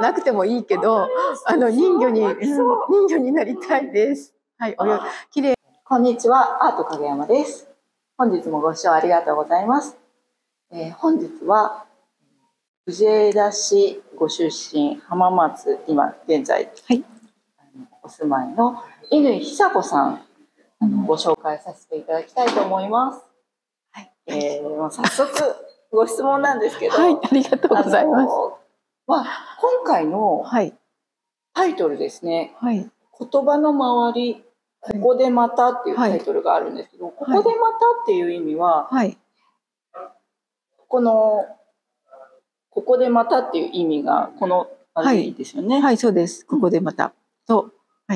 なくてもいいけど、人魚になりたいです。はい、綺麗。 こんにちは、アート影山です。本日もご視聴ありがとうございます。本日は藤枝市ご出身、浜松、今現在、はい、お住まいの乾久子さん、ご紹介させていただきたいと思います。はい、早速ご質問なんですけど、 はい、ありがとうございます。 今回のタイトルですね、はい、言葉の周り、ここでまたっていうタイトルがあるんですけど、ここでまたっていう意味は、はい、ここでまたっていう意味がこのあれでいいですよね。 はい、はい、そうです。ここでまたと、 はい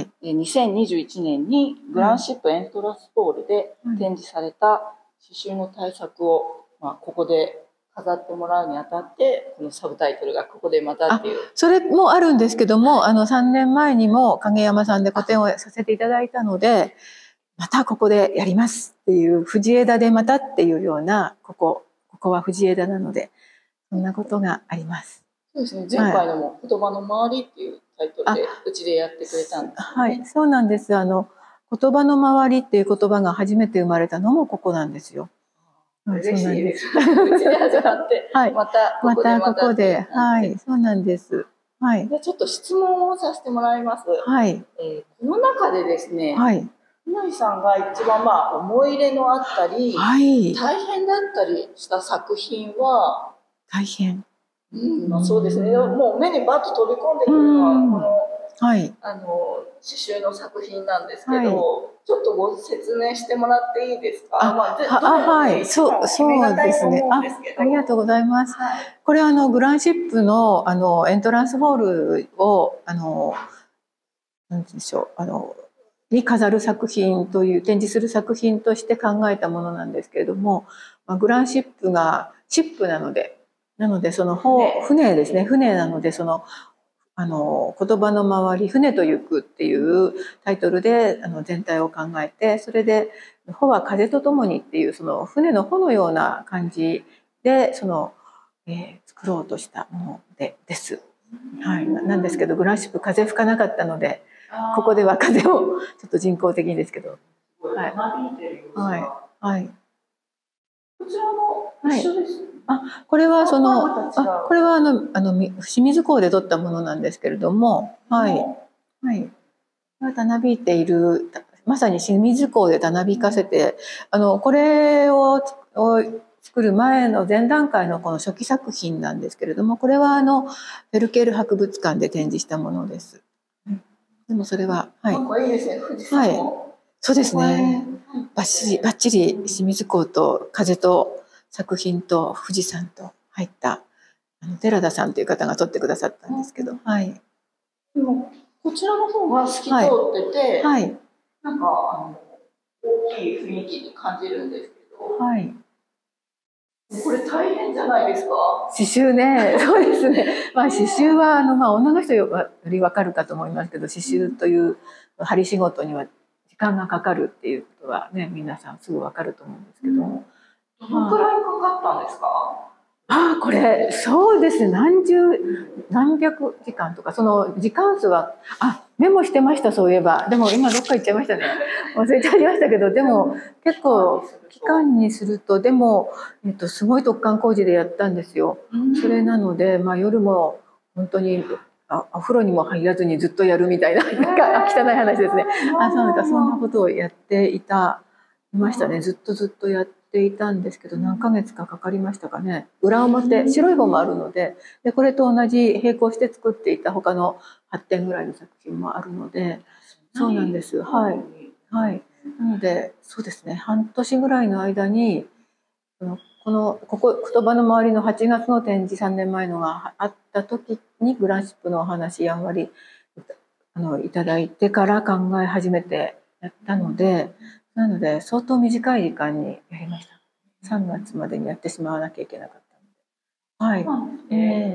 、2021年にグランシップエントランスホールで展示された刺繍の大作を、ここで飾ってもらうにあたって、このサブタイトルがここでまたっていう。 それもあるんですけども、3年前にも影山さんで個展をさせていただいたので、またここでやりますっていう、藤枝でまたっていうような、ここは藤枝なので、そんなことがあります。 そうですね。前回のも言葉の周りっていうタイトルでうちでやってくれたんです、ね。 はい、そうなんです。言葉の周りっていう言葉が初めて生まれたのもここなんですよ。 嬉しいです。うちで始まって、 はい、またここで、はい、そうなんです。はい。 でちょっと質問をさせてもらいます。 はい。 この中でですね、はい。乾さんが一番思い入れのあったり、はい、大変だったりした作品は、 大変。 そうですね。もう目にバッと飛び込んでくるのはこの、はい、刺繍の作品なんですけど、はい、ちょっとご説明してもらっていいですか。 はい、そうですね。ありがとうございます。はい、これグランシップのエントランスホールをなんでしょうに飾る作品という展示する作品として考えたものなんですけれども、グランシップがシップなのでその船ですね。船なので言葉の周り、船と行くっていうタイトルで全体を考えて、それで帆は風とともにっていうその船の帆のような感じで作ろうとしたものです。はい、なんですけどグランシップ風吹かなかったので、ここでは風をちょっと人工的にですけど、はいはいはい。 こちらも一緒です。 これはこれは清水港で撮ったものなんですけれども、はいはい。たなびいている、まさに清水港でたなびかせて、これを作る前の前段階のこの初期作品なんですけれども、これはフェルケール博物館で展示したものです。でもそれは、はい。 いいですね、富士山も。 はい、そうですね。バッチリ清水港と風と作品と富士山と入った寺田さんという方が撮ってくださったんですけど、はい。 でもこちらの方が透き通ってて、はい、なんか大きい雰囲気に感じるんですけど、はい。これ大変じゃないですか？ 刺繍ね、そうですね。刺繍は女の人よりわかるかと思いますけど、刺繍という針仕事には時間がかかるっていうことはね、皆さんすぐわかると思うんですけど。 どのくらいかかったんですか？ これそうですね、何百時間とか、その時間数はメモしてました。そういえば。でも今どっか行っちゃいましたね。忘れちゃいましたけど、でも結構期間にすると、でもすごい突貫工事でやったんですよ。それなので夜も本当にお風呂にも入らずにずっとやるみたいな、なんか汚い話ですね。そんなことをやっていましたね。ずっとやっていたんですけど、何ヶ月かかかりましたかね。裏表白い方もあるので、これと同じ並行して作っていた他の8点ぐらいの作品もあるので、そうなんです。はいはい。なのでそうですね、半年ぐらいの間にここ言葉の周りの8月の展示、3年前のがあった時にグランシップのお話やんわりいただいてから考え始めてやったので、なので相当短い時間にやりました。3月までにやってしまわなきゃいけなかったので。はい。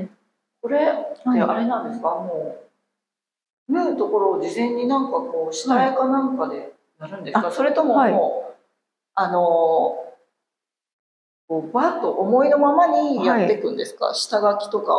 これってあれなんですか？もう縫うところを事前になんか下絵かなんかでやるんですか？それとももうバッと思いのままにやっていくんですか？下書きとか。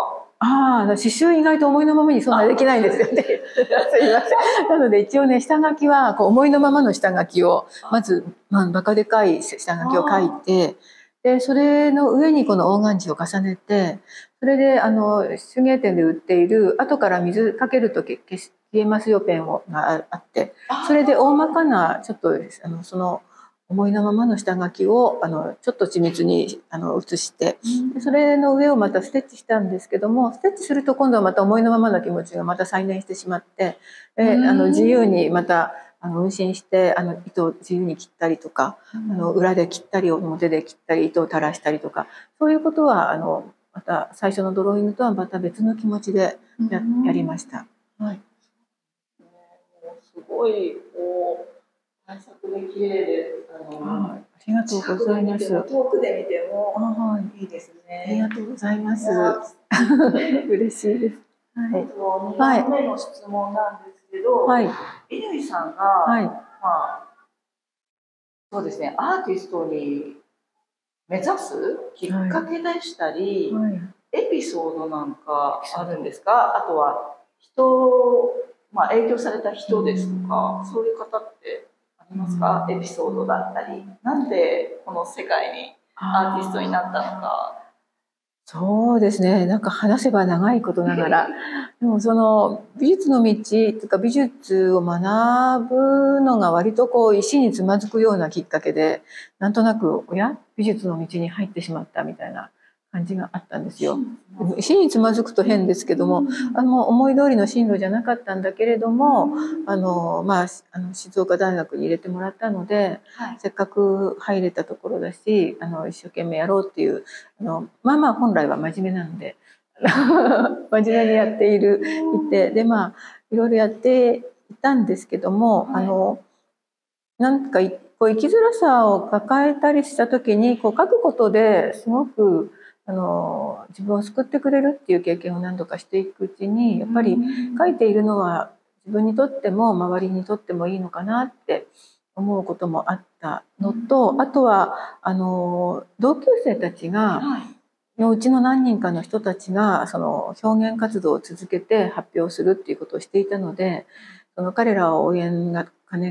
刺繍意外と思いのままにそんなできないんですよね。すいません。なので一応ね、下書きはこう思いのままの下書きをまず、バカでかい下書きを書いて、でそれの上にこのオーガンジーを重ねて、それで手芸店で売っている後から水かけると消えますよペンがあって、それで大まかなちょっとその思いのままの下書きをちょっと緻密に写して、それの上をまたステッチしたんですけども、ステッチすると今度はまた思いのままの気持ちがまた再燃してしまって、自由にまた運針して糸を自由に切ったりとか、裏で切ったり表で切ったり糸を垂らしたりとか、そういうことはまた最初のドローイングとはまた別の気持ちでやりました。はい、 すごいこう対策で綺麗で、 ありがとうございます。 遠くで見てもいいですね。 ありがとうございます。嬉しいです。 はい。2番目の質問なんですけど、乾さんが、まあそうですね、アーティストに目指すきっかけでしたり、エピソードなんかあるんですか？あとは影響された人ですとか、そういう方ってありますか？エピソードだったり、なんでこの世界にアーティストになったのか。 そうですね、なんか話せば長いことながらでもその美術の道というか美術を学ぶのが割とこう石につまずくようなきっかけで、なんとなく美術の道に入ってしまったみたいな感じがあったんですよ。石につまずくと変ですけども、思い通りの進路じゃなかったんだけれども、静岡大学に入れてもらったので、せっかく入れたところだし一生懸命やろうっていう本来は真面目なので真面目にやっていて、でいろいろやっていたんですけども、なんかこう生きづらさを抱えたりした時にこう書くことですごく自分を救ってくれるっていう経験を何度かしていくうちに、やっぱり書いているのは自分にとっても周りにとってもいいのかなって思うこともあったのと、あとは同級生たちが、のうちの何人かの人たちがその表現活動を続けて発表するっていうことをしていたので、その彼らを応援が方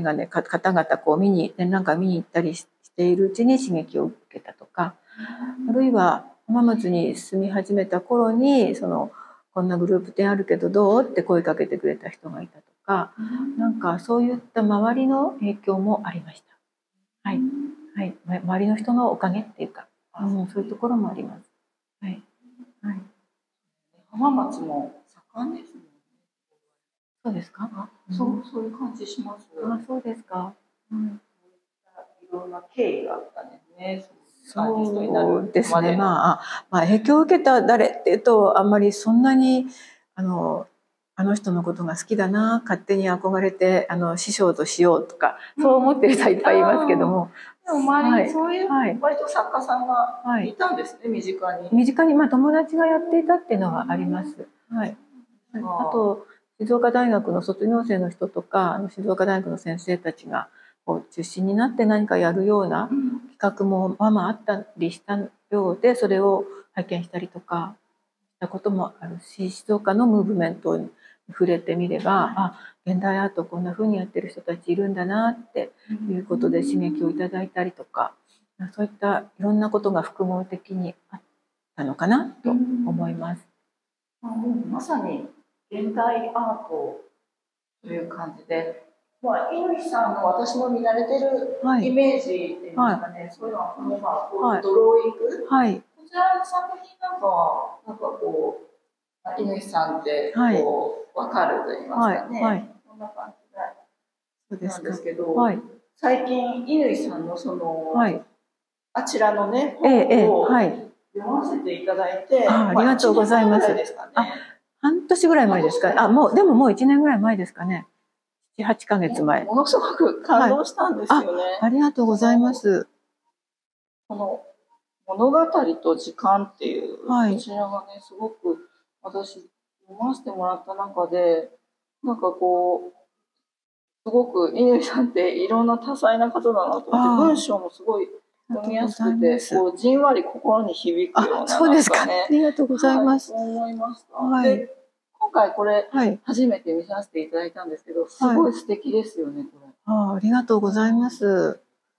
々こう展覧会見に行ったりしているうちに刺激を受けたとか、あるいは浜松に住み始めた頃にこんなグループ展あるけどどうって声かけてくれた人がいたとか、なんかそういった周りの影響もありました。周りの人のおかげっていうか、そういうところもあります。 浜松も盛んですね。 そうですか？ そういう感じします。 そうですか。 いろんな経緯があったんですね。 そうですね。影響を受けた誰っていうとあんまりそんなにあの人のことが好きだな、勝手に憧れて師匠としようとか、そう思ってる人はいっぱいいますけども、 でも周りにそういう割と作家さんがいたんですね、身近に。 友達がやっていたっていうのはあります。あと静岡大学の卒業生の人とか静岡大学の先生たちが中心になって何かやるような企画もあったりしたようで、それを拝見したりとかしたこともあるし、静岡のムーブメントに触れてみれば、現代アートこんな風にやってる人たちいるんだなっていうことで刺激をいただいたりとか、そういったいろんなことが複合的にあったのかなと思います。 まさに現代アートという感じで、乾さんの私の見慣れてるイメージっていうんですかね、そういうのはドローイング、こちらの作品なんかは乾さんって分かると言いますかね、そんな感じなんですけど、最近乾さんのあちらのね本を読ませていただいて、 ありがとうございます。半年ぐらい前ですか。でももう1年ぐらい前ですかね。7、8ヶ月前。 ものすごく感動したんですよね。 ありがとうございます。 この物語と時間っていう、こちらがね、すごく私読ませてもらった中で、なんかこう、すごく乾さんっていろんな多彩な方だなと思って、文章もすごい読みやすくて、こうじんわり心に響くような、ね、 そうですか。ありがとうございます。 はい、そう思いました。はい、で今回これ、はい、初めて見させていただいたんですけど、すごい素敵ですよね、これ。 ありがとうございます。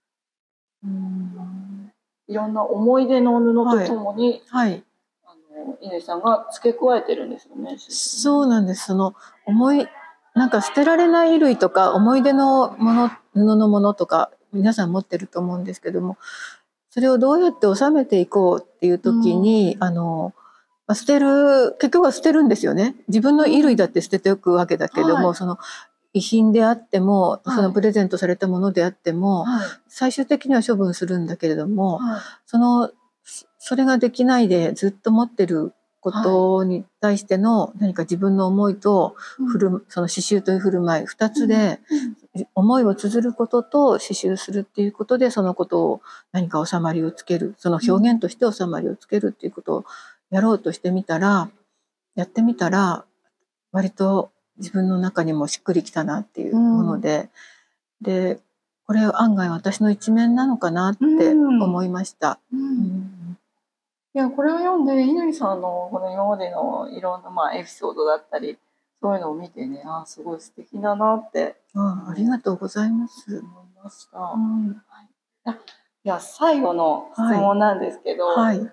いろんな思い出の布とともに、はい、乾さんが付け加えてるんですよね。 そうなんです。そのなんか捨てられない衣類とか思い出のもの、布のものとか皆さん持ってると思うんですけども、それをどうやって収めていこうっていう時に、結局は捨てるんですよね。自分の衣類だって捨てておくわけだけども、その遺品であっても、そのプレゼントされたものであっても、最終的には処分するんだけれども、それができないでずっと持ってることに対しての何か自分の思いとその刺繍という振る舞い2つで思いを綴ることと刺繍するっていうことでそのことを何か収まりをつける、その表現として収まりをつけるっていうことをやろうとしてみたら、やってみたら割と自分の中にもしっくりきたなっていうもので、でこれ案外私の一面なのかなって思いました。 いや、これを読んで乾さんのこの今までのいろんなエピソードだったりそういうのを見てね、すごい素敵だなってありがとうございます思いました。いや、最後の質問なんですけど、乾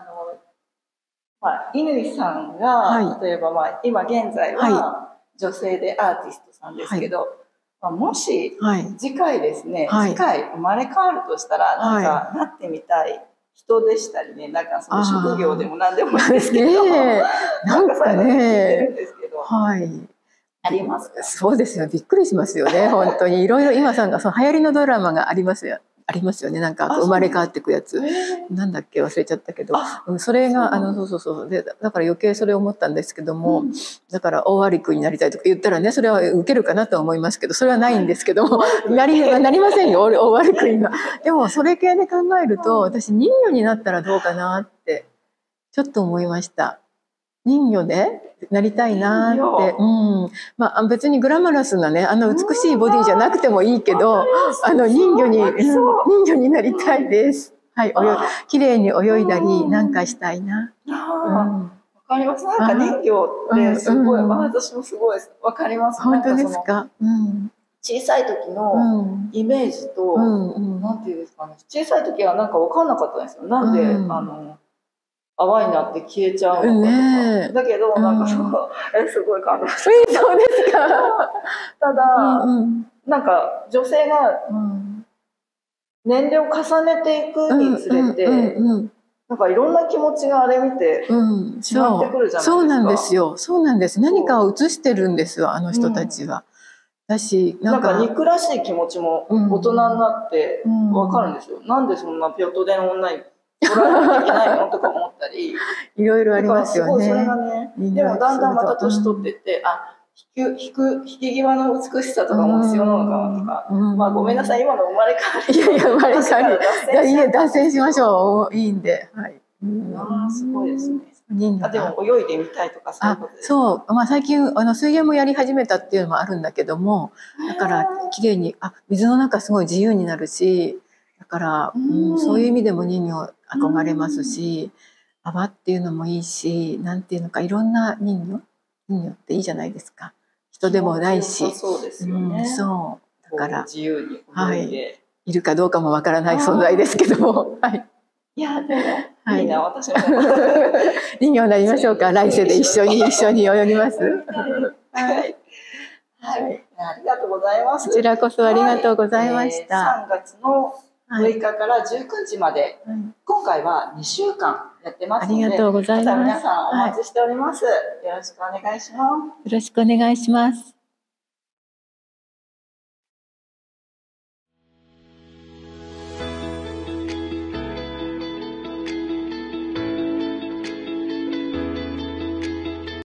さんが、例えば今現在は女性でアーティストさんですけど、もし次回ですね、次回生まれ変わるとしたらなんかなってみたい人でしたりね、なんかその職業でも何でもいいんですけど、 なんかね、 ありますか？ そうですよ、びっくりしますよね、本当に。いろいろ今さんがその流行りのドラマがありますよね。なんか生まれ変わっていくやつ、なんだっけ忘れちゃったけど、それがそうで、だから余計それを思ったんですけども、だから大割り君になりたいとか言ったらね、それは受けるかなと思いますけど、それはないんですけども、なりませんよ、大割り君が。でもそれ系で考えると、私人魚になったらどうかなってちょっと思いました。人魚でなりたいなって、別にグラマラスなね、美しいボディじゃなくてもいいけど、人魚になりたいです。はい、綺麗に泳いだりなんかしたいな。 わかります。なんか人魚ってすごい、私もすごいわかります。 本当ですか？ 小さい時のイメージと、なんていうんですかね、小さい時はなんか分かんなかったんですよ。なんで泡になって消えちゃうのかとか。だけどなんかすごい感動して。 そうですか。 ただなんか女性が年齢を重ねていくにつれて、なんかいろんな気持ちがあれ見て違ってくるじゃないですか。 そうなんですよ。そうなんです。何かを映してるんですよ、あの人たちは。だし、 なんか憎らしい気持ちも大人になってわかるんですよ。なんでそんなピョットでの女に取られなきゃいけないのとか思ったり。 いろいろありますよね。 それがね、でもだんだんまた年取ってって、引き際の美しさとかも必要なのかなとか。ごめんなさい、今の生まれ変わり。 生まれ変わり。いや、脱線しましょう。いいんで。 すごいですね。でも泳いでみたいとかそういうことですか？ そう、最近水泳もやり始めたっていうのもあるんだけども、だから綺麗に水の中すごい自由になるし、だからそういう意味でも人魚憧れますし、泡っていうのもいいし、なんていうのか、いろんな人魚っていいじゃないですか。人でもないし、 そうですよね。 そうだから自由に泳いで、 いるかどうかもわからない存在ですけども、 いやでもいいな、私も人魚になりましょうか。来世で一緒に泳ぎます。 はい、ありがとうございます。 こちらこそありがとうございました。 3月の6日から19日まで、今回は2週間やってますので、 ありがとうございます。 皆さんお待ちしております。よろしくお願いします。 よろしくお願いします。